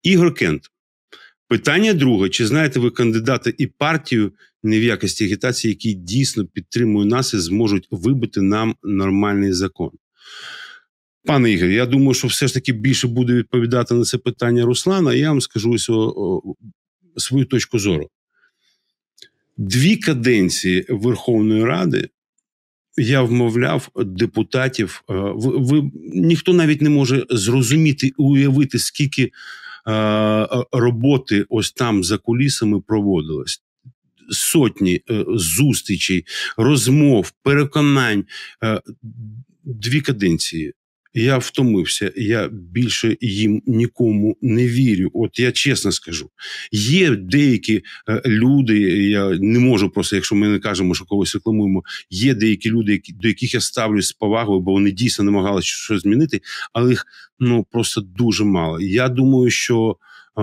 Ігор Кент. Питання друге. Чи знаєте ви кандидата і партію, не в якості агітації, які дійсно підтримують нас і зможуть вибити нам нормальний закон? Пане Ігор, я думаю, що все ж таки більше буде відповідати на це питання Руслана. Я вам скажу свою точку зору. 2 каденції Верховної Ради я вмовляв депутатів. Ніхто навіть не може зрозуміти, уявити, скільки роботи ось там за кулісами проводилось. Сотні зустрічей, розмов, переконань. 2 каденції. Я втомився, я більше їм нікому не вірю. От я чесно скажу. Є деякі люди, я не можу просто, якщо ми не кажемо, що когось рекламуємо, є деякі люди, до яких я ставлюсь з повагою, бо вони дійсно намагалися щось змінити, але їх просто дуже мало. Я думаю, що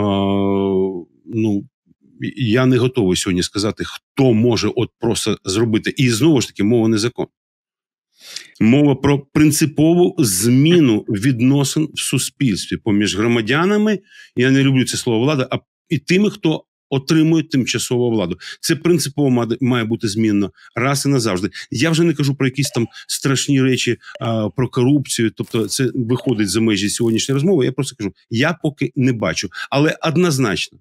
я не готовий сьогодні сказати, хто може от просто зробити. І знову ж таки, мова не закон. Мова про принципову зміну відносин в суспільстві поміж громадянами, я не люблю це слово влада, а і тими, хто отримує тимчасову владу. Це принципово має бути змінено раз і назавжди. Я вже не кажу про якісь там страшні речі, про корупцію, тобто це виходить за межі сьогоднішньої розмови. Я просто кажу, я поки не бачу. Але однозначно,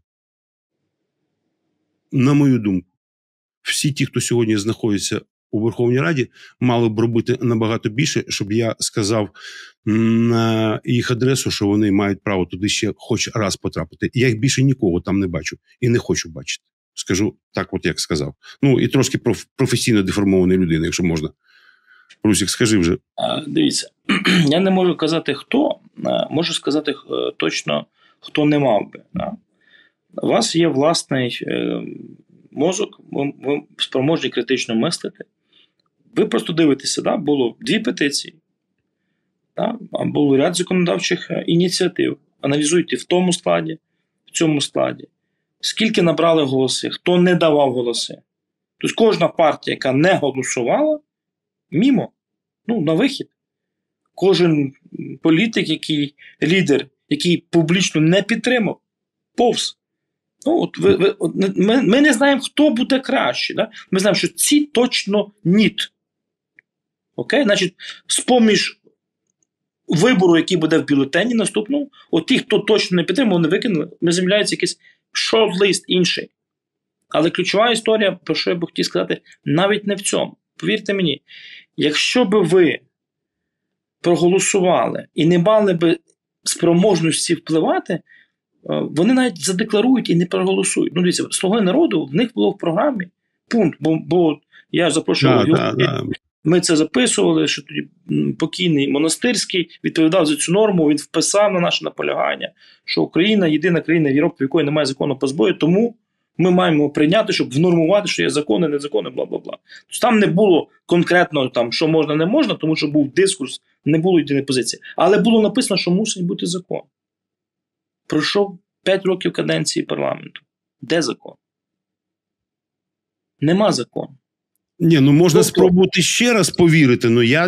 на мою думку, всі ті, хто сьогодні знаходиться у Верховній Раді, мали б робити набагато більше, щоб я сказав на їх адресу, що вони мають право туди ще хоч раз потрапити. Я їх більше нікого там не бачу і не хочу бачити. Скажу так, от як сказав. І трошки професійно деформованої людини, якщо можна. Русік, скажи вже. Дивіться, я не можу казати, хто. Можу сказати точно, хто не мав би. У вас є власний мозок, ви спроможні критично мислити. Ви просто дивитеся, було 2 петиції, було ряд законодавчих ініціатив. Аналізуйте в тому складі, в цьому складі. Скільки набрали голоси, хто не давав голоси. Тобто кожна партія, яка не голосувала, мімо, на вихід. Кожен політик, лідер, який публічно не підтримав, повз. Ми не знаємо, хто буде краще. Да? Ми знаємо, що ці точно ніт. Окей? Значить, з-поміж вибору, який буде в бюлетені наступному, ті, хто точно не підтримав, вони викинули, з'являється якийсь шорт-лист інший. Але ключова історія, про що я б хотів сказати, навіть не в цьому. Повірте мені, якщо б ви проголосували і не мали б спроможності впливати, вони навіть задекларують і не проголосують. Дивіться, «Слуги народу», в них було в програмі пункт, бо я запрошував його, ми це записували, що тоді покійний Монастирський відповідав за цю норму, він вписав на наше наполягання, що Україна – єдина країна в Європі, в якої немає закону по зброї, тому ми маємо прийняти, щоб внормувати, що є закони, незакони, бла-бла-бла. Тобто там не було конкретно, що можна, не можна, тому що був дискурс, не було єдиної позиції. Але було написано, що мусить бути закон. Пройшов 5 років каденції парламенту. Де закон? Нема закону. Ні, можна спробувати ще раз повірити,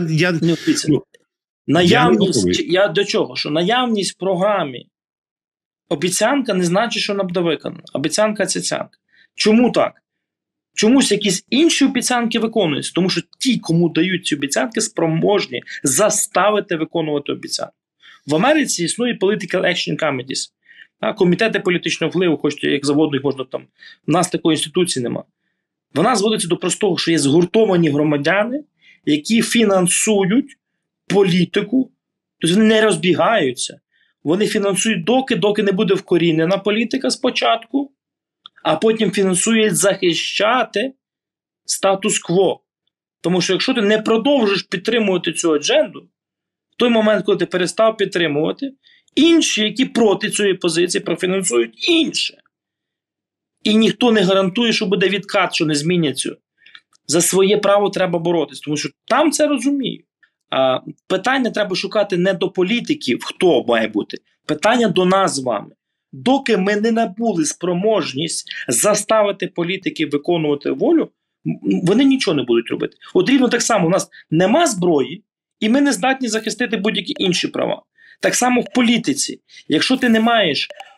наявність, я до чого? Що наявність в програмі обіцянка не значить, що вона буде виконана. Обіцянка – цяцянка. Чому так? Чомусь якісь інші обіцянки виконуються, тому що ті, кому дають ці обіцянки, спроможні заставити виконувати обіцянку. В Америці існує Political Action Committees. Комітети політичного впливу, хочете, як заводно їх можна там. У нас такої інституції нема. Вона зводиться до простого, що є згуртовані громадяни, які фінансують політику, тобто вони не розбігаються. Вони фінансують доки не буде вкорінена політика спочатку, а потім фінансують захищати статус-кво. Тому що якщо ти не продовжиш підтримувати цю адженду, в той момент, коли ти перестав підтримувати, інші, які проти цієї позиції, профінансують інше. І ніхто не гарантує, що буде відкат, що не змінять цю. За своє право треба боротися, тому що там це розуміють. Питання треба шукати не до політиків, хто має бути. Питання до нас з вами. Доки ми не набули спроможність заставити політиків виконувати волю, вони нічого не будуть робити. От рівно так само, у нас нема зброї, і ми не здатні захистити будь-які інші права. Так само в політиці. Якщо ти не маєш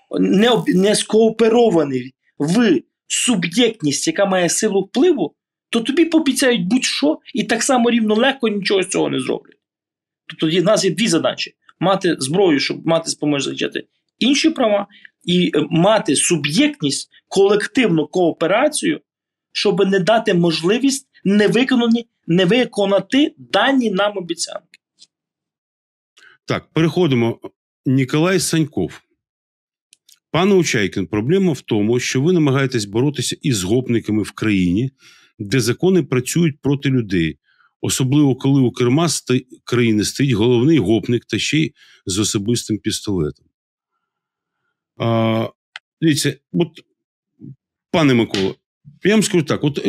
не скооперований в суб'єктність, яка має силу впливу, то тобі пообіцяють будь-що і так само рівно легко нічого з цього не зроблять. Тобто в нас є дві задачі. Мати зброю, щоб мати спроможність захищати інші права, і мати суб'єктність, колективну кооперацію, щоб не дати можливість не виконати дані нам обіцянки. Так, переходимо. Ніколай Саньков. Пане Учайкін, проблема в тому, що ви намагаєтесь боротися із гопниками в країні, де закони працюють проти людей. Особливо, коли у керма країни стоїть головний гопник та ще й з особистим пістолетом. Дивіться, от, пане Микола, я вам скажу так, от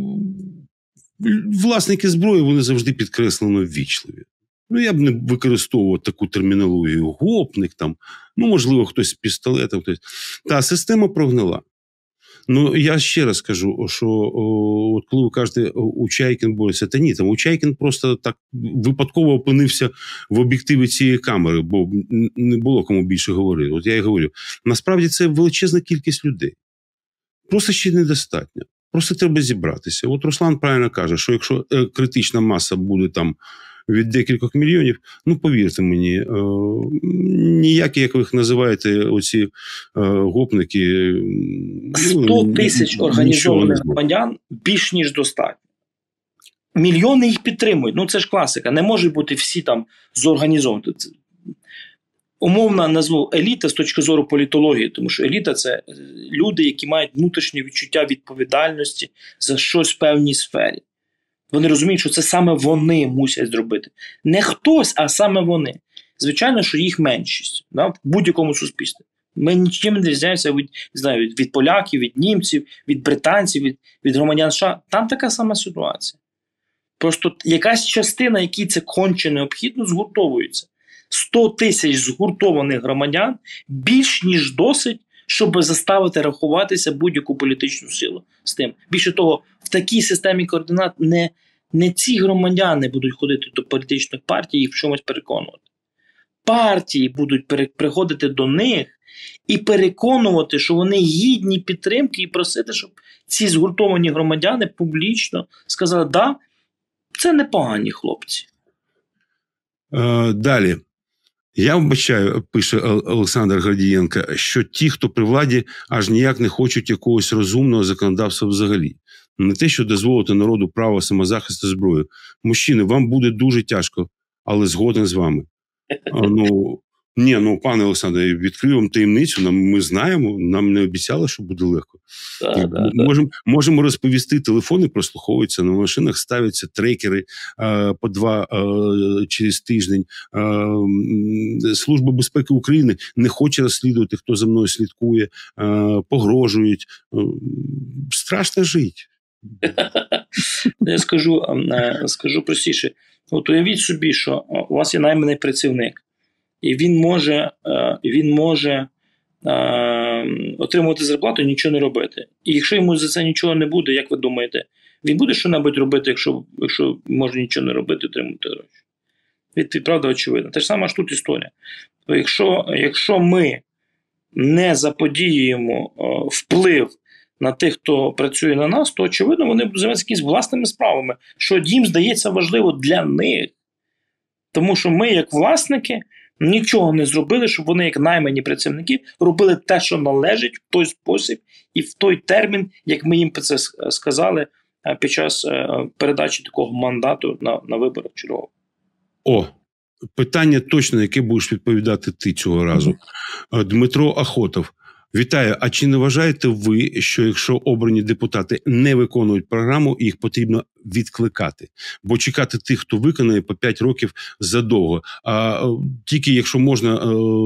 власники зброї, вони завжди підкреслено ввічливі. Ну, я б не використовував таку термінологію гопник, там, ну, можливо, хтось з пістолетом. Хтось. Та система прогнила. Ну, я ще раз кажу, що от коли ви кажете, Учайкін бореться, та ні, там Учайкін просто так випадково опинився в об'єктиві цієї камери, бо не було кому більше говорити. От я і говорю. Насправді це величезна кількість людей. Просто ще недостатньо. Просто треба зібратися. От Руслан правильно каже, що якщо критична маса буде там від декількох мільйонів, ну, повірте мені, ніякі, як ви їх називаєте, оці гопники... 100 тисяч організованих громадян більш ніж достатньо. Мільйони їх підтримують. Ну, це ж класика. Не можуть бути всі там зорганізовані. Умовно назву еліта з точки зору політології, тому що еліта – це люди, які мають внутрішнє відчуття відповідальності за щось в певній сфері. Вони розуміють, що це саме вони мусять зробити. Не хтось, а саме вони. Звичайно, що їх меншість, да, в будь-якому суспільстві. Ми нічим не відрізняємося від поляків, від німців, від британців, від громадян США. Там така сама ситуація. Просто якась частина, якій це конче необхідно, згуртовується. 100 тисяч згуртованих громадян більш ніж досить, щоб заставити рахуватися будь-яку політичну силу з тим. Більше того, в такій системі координат не ці громадяни будуть ходити до політичних партій і в чомусь переконувати. Партії будуть приходити до них і переконувати, що вони гідні підтримки, і просити, щоб ці згуртовані громадяни публічно сказали, да, це непогані хлопці. Далі. Я вбачаю, пише Олександр Гордієнко, що ті, хто при владі, аж ніяк не хочуть якогось розумного законодавства взагалі. Не те, що дозволити народу право самозахисту зброї. Мужчини, вам буде дуже тяжко, але згоден з вами. Пане Олександре, відкрию вам таємницю, ми знаємо, нам не обіцяли, що буде легко. Можемо розповісти, телефони прослуховуються, на машинах ставляться трекери по 2 через тиждень. Служба безпеки України не хоче розслідувати, хто за мною слідкує, погрожують. Страшно жити. Я скажу простіше. От уявіть собі, що у вас є найманий працівник, і він може отримувати зарплату і нічого не робити. І якщо йому за це нічого не буде, як ви думаєте, він буде що-небудь робити, якщо може нічого не робити, отримувати гроші? Відповідь, правда, очевидно. Те ж саме ж тут історія. Якщо ми не заподіюємо вплив на тих, хто працює на нас, то, очевидно, вони будуть займатися якісь власними справами, що їм здається важливо для них. Тому що ми, як власники, нічого не зробили, щоб вони, як наймані працівники, робили те, що належить, в той спосіб і в той термін, як ми їм про це сказали під час передачі такого мандату на виборах чергових. Питання точно, яке будеш відповідати ти цього разу. Дмитро Охотов. Вітаю. А чи не вважаєте ви, що якщо обрані депутати не виконують програму, їх потрібно відкликати? Бо чекати тих, хто виконає, по 5 років задовго. А тільки якщо можна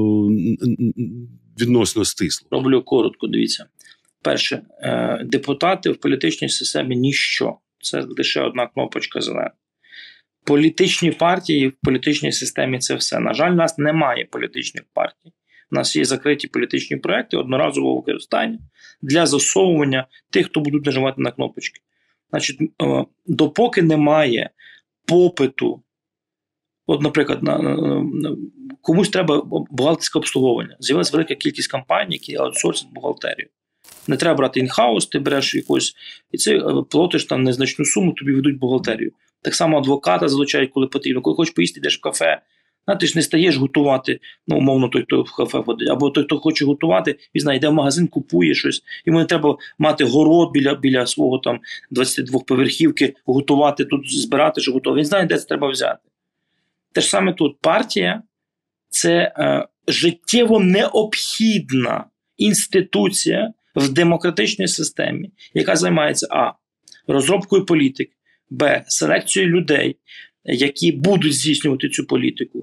відносно стисло. Роблю коротко, дивіться. Перше, депутати в політичній системі – ніщо. Це лише одна кнопочка зелена. Політичні партії в політичній системі – це все. На жаль, у нас немає політичних партій. У нас є закриті політичні проекти одноразового використання для засовування тих, хто будуть нажимати на кнопочки. Значить, допоки немає попиту От, наприклад, комусь треба бухгалтерське обслуговування. З'явилася велика кількість компаній, які аутсорсять бухгалтерію. Не треба брати інхаус, ти береш якусь, і це платиш там незначну суму, тобі ведуть бухгалтерію. Так само адвоката залучають, коли потрібно. Коли хочеш поїсти, йдеш в кафе. Ти ж не стаєш готувати, умовно, той, хто в кафе ходить, або той, хто хоче готувати, він знає, йде в магазин, купує щось. Йому не треба мати город біля свого там 22-поверхівки, готувати, тут збирати, що готове. Він знає, де це треба взяти. Те ж саме тут. Партія – це життєво необхідна інституція в демократичній системі, яка займається а. розробкою політик, б. селекцією людей, які будуть здійснювати цю політику,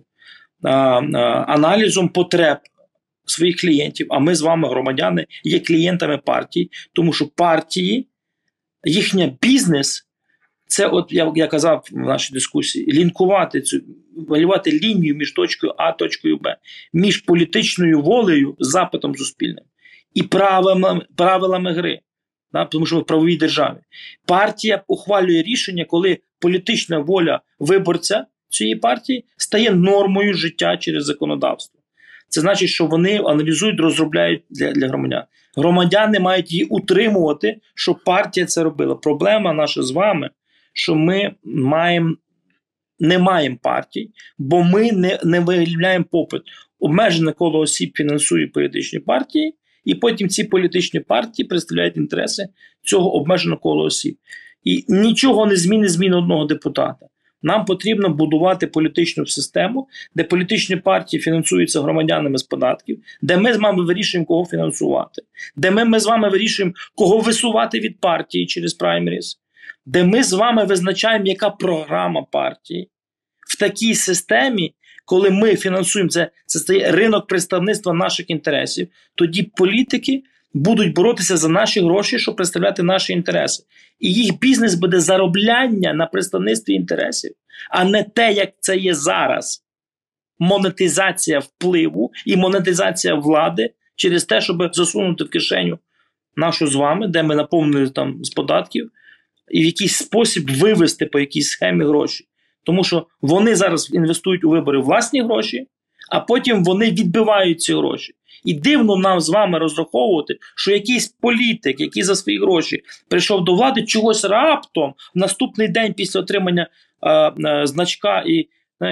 аналізом потреб своїх клієнтів, а ми з вами, громадяни, є клієнтами партій, тому що партії, їхня бізнес, це, от я казав в нашій дискусії, малювати лінію між точкою А і точкою Б, між політичною волею, запитом суспільним і правилами гри, тому що ми в правовій державі. Партія ухвалює рішення, коли політична воля виборця цієї партії стає нормою життя через законодавство. Це значить, що вони аналізують, розробляють для громадян. Громадяни мають її утримувати, щоб партія це робила. Проблема наша з вами, що ми не маємо партій, бо ми не виявляємо попит. Обмежене коло осіб фінансує політичні партії, і потім ці політичні партії представляють інтереси цього обмеженого кола осіб. І нічого не зміни одного депутата. Нам потрібно будувати політичну систему, де політичні партії фінансуються громадянами з податків, де ми з вами вирішуємо, кого фінансувати, де ми з вами вирішуємо, кого висувати від партії через праймеріс, де ми з вами визначаємо, яка програма партії. В такій системі, коли ми фінансуємо, це стає ринок представництва наших інтересів, тоді політики будуть боротися за наші гроші, щоб представляти наші інтереси. І їх бізнес буде заробляння на представництві інтересів, а не те, як це є зараз. Монетизація впливу і монетизація влади через те, щоб засунути в кишеню нашу з вами, де ми наповнили там з податків, і в якийсь спосіб вивести по якійсь схемі гроші. Тому що вони зараз інвестують у вибори власні гроші, а потім вони відбивають ці гроші. І дивно нам з вами розраховувати, що якийсь політик, який за свої гроші прийшов до влади, чогось раптом в наступний день після отримання значка і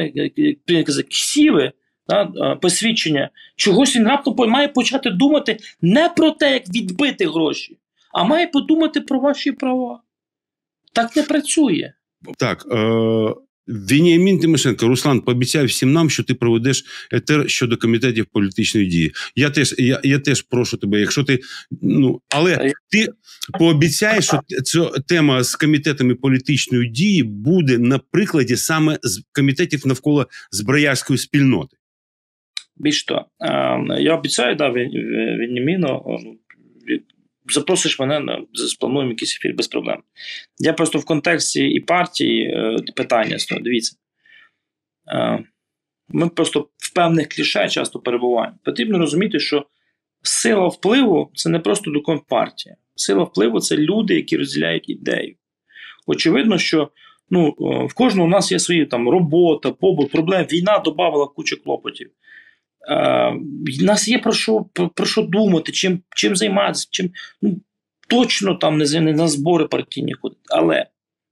ксіви, посвідчення, чогось він раптом має почати думати не про те, як відбити гроші, а має подумати про ваші права. Так не працює. Так, Веніамін Тимошенко, Руслан, пообіцяй всім нам, що ти проведеш етер щодо комітетів політичної дії. Я теж прошу тебе, якщо ти, але ти пообіцяєш, що ця тема з комітетами політичної дії буде на прикладі саме з комітетів навколо зброярської спільноти. Більш того, я обіцяю, Веніаміну, запросиш мене, сплануємо якийсь ефір без проблем. Я просто в контексті і партії питання, дивіться. Ми просто в певних кліше часто перебуваємо. Потрібно розуміти, що сила впливу – це не просто документ партія. Сила впливу – це люди, які розділяють ідею. Очевидно, що в кожного у нас є свої там робота, побут, проблем. Війна додавала кучу клопотів. У нас є про що думати, чим займатися, точно там не на збори партійні ходити. Але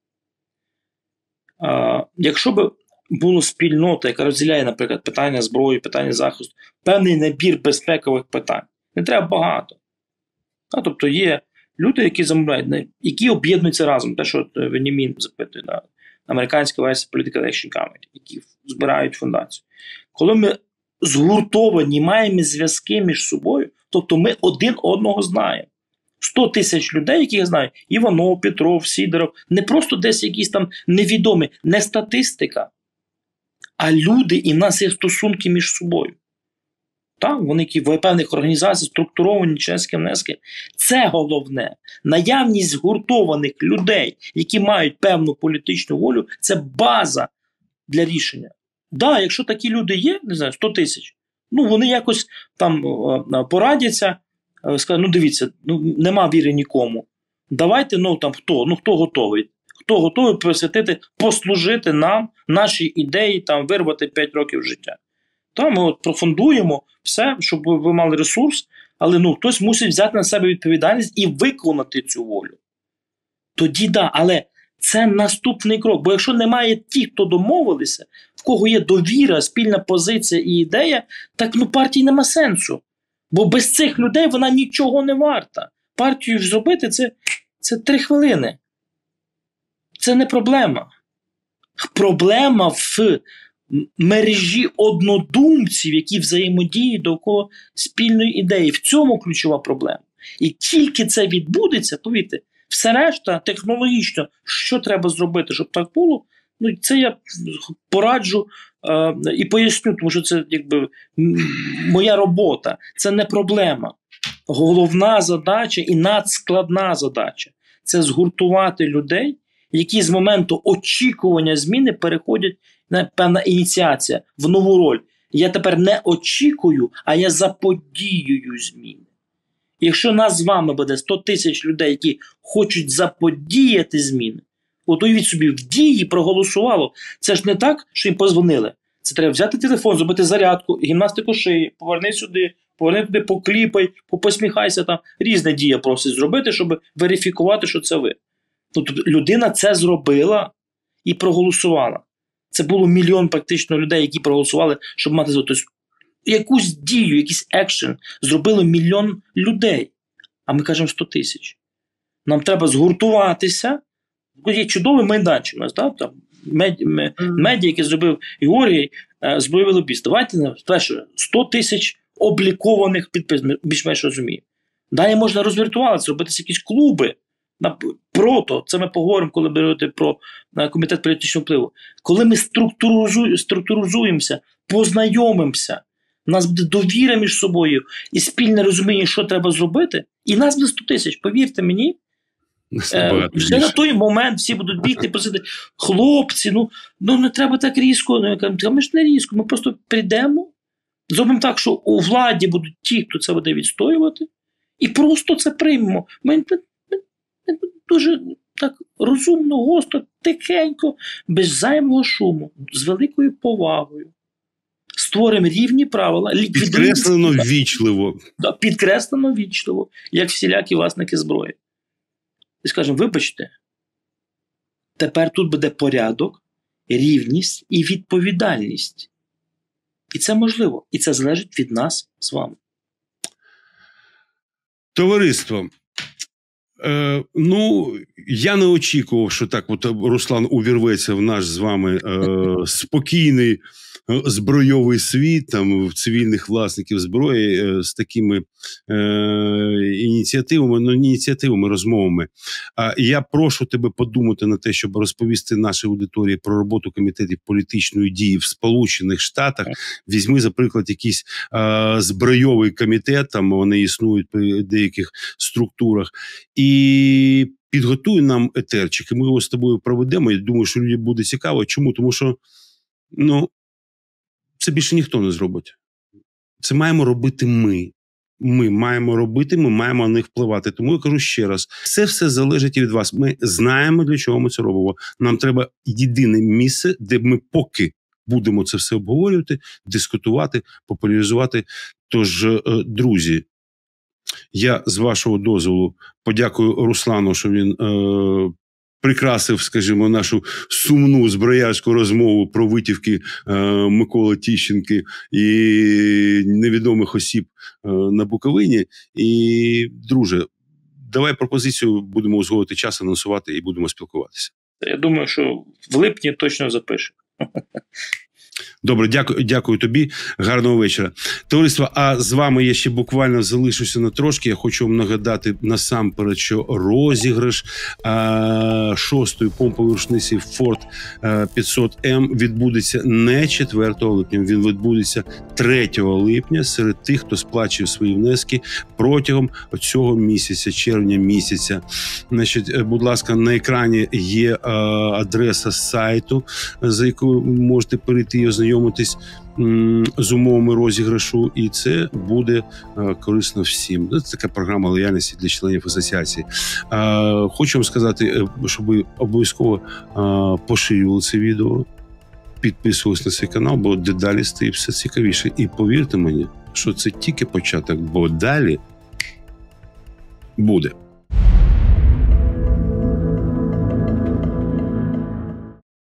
якщо б була спільнота, яка розділяє, наприклад, питання зброї, питання захисту, певний набір безпекових питань, не треба багато. Тобто є люди, які замовляють, які об'єднуються разом, те, що Веніамін запитує на американській версії Political Action Committee, які збирають фундацію. Коли ми згуртовані, маємо зв'язки між собою, тобто ми один одного знаємо. 100 тисяч людей, які я знаю, Іванов, Петров, Сідоров, не просто десь якісь там невідомі, не статистика, а люди, і в нас є стосунки між собою. Вони, які в певних організаціях структуровані членські внески. Це головне. Наявність згуртованих людей, які мають певну політичну волю, це база для рішення. Якщо такі люди є, не знаю, 100 тисяч, вони якось там порадяться, скажуть, дивіться, нема віри нікому. Давайте, хто готовий? хто готовий присвятити, послужити нам, нашій ідеї, там, вирвати 5 років життя. Ми от профондуємо все, щоб ви мали ресурс, але хтось мусить взяти на себе відповідальність і виконати цю волю. Тоді але це наступний крок. Бо якщо немає тих, хто домовилися, в кого є довіра, спільна позиція і ідея, так партії нема сенсу. Бо без цих людей вона нічого не варта. Партію зробити це 3 хвилини. Це не проблема. Проблема в мережі однодумців, які взаємодіють довкола спільної ідеї. В цьому ключова проблема. І тільки це відбудеться, повірте, все решта технологічно, що треба зробити, щоб так було, це я пораджу і поясню, тому що це моя робота, це не проблема. Головна задача і надскладна задача – це згуртувати людей, які з моменту очікування зміни переходять на певна ініціація в нову роль. Я тепер не очікую, а я заподіюю зміни. Якщо нас з вами буде 100 тисяч людей, які хочуть заподіяти зміни, от уявіть собі, в дії проголосувало. Це ж не так, що їм позвонили. Це треба взяти телефон, зробити зарядку, гімнастику шиї, поверни сюди, поверни туди, покліпай, посміхайся там. Різне дія просить зробити, щоб верифікувати, що це ви. Тобто людина це зробила і проголосувала. Це було 1 мільйон практично людей, які проголосували, щоб мати тобто, якусь дію, якийсь екшен зробили 1 мільйон людей. А ми кажемо 100 тисяч. Нам треба згуртуватися. Є чудовий майданчик у нас, там медіа, який зробив Георгій, збройовий лобіст. Давайте, перше, 100 тисяч облікованих підписів, більш-менш розуміємо. Далі можна розвіртуватися, зробити якісь клуби. Це ми поговоримо, коли берете про комітет політичного впливу. Коли ми структуризуємося, познайомимося, у нас буде довіра між собою і спільне розуміння, що треба зробити, і нас буде 100 тисяч, повірте мені. Вже на той момент всі будуть бігти і просити: хлопці, не треба так різко. Ми ж не різко, ми просто прийдемо, зробимо так, що у владі будуть ті, хто це буде відстоювати, і просто це приймемо. Ми дуже так розумно, гостро, тихенько, без зайвого шуму, з великою повагою. Створимо рівні правила. Підкреслено ввічливо. Підкреслено ввічливо, як всілякі власники зброї. І скажемо: вибачте, тепер тут буде порядок, рівність і відповідальність. І це можливо. І це залежить від нас з вами. Товариство, я не очікував, що так Руслан увірветься в наш з вами спокійний збройовий світ, там, в цивільних власників зброї з такими ініціативами, розмовами. Я прошу тебе подумати на те, щоб розповісти нашій аудиторії про роботу комітетів політичної дії в Сполучених Штатах. Візьми, за приклад, якийсь збройовий комітет, там вони існують при деяких структурах, і підготуй нам етерчик, і ми його з тобою проведемо. Я думаю, що людям буде цікаво. Чому? Тому що, це більше ніхто не зробить. Це маємо робити ми. Ми маємо робити, ми маємо на них впливати. Тому я кажу ще раз, це все залежить від вас. Ми знаємо, для чого ми це робимо. Нам треба єдине місце, де ми поки будемо це все обговорювати, дискутувати, популяризувати. Тож, друзі, я, з вашого дозволу, подякую Руслану, що він прикрасив, скажімо, нашу сумну зброярську розмову про витівки Миколи Тищенки і невідомих осіб на Буковині. І, друже, давай пропозицію, будемо узгодити час, анонсувати і будемо спілкуватися. Я думаю, що в липні точно запишемо. Добре, дякую тобі. Гарного вечора. Товариство, а з вами я ще буквально залишуся на трошки. Я хочу вам нагадати насамперед, що розіграш 6-ї помпової рушниці Ford 500M відбудеться не 4 липня, він відбудеться 3 липня серед тих, хто сплачує свої внески протягом цього місяця, червня місяця. Значить, будь ласка, на екрані є адреса сайту, за якою можете перейти і ознайомитись з умовами розіграшу, і це буде корисно всім. Це така програма лояльності для членів асоціації. Хочу вам сказати, щоб ви обов'язково поширювали це відео, підписувались на свій канал, бо дедалі стає все цікавіше. І повірте мені, що це тільки початок, бо далі буде.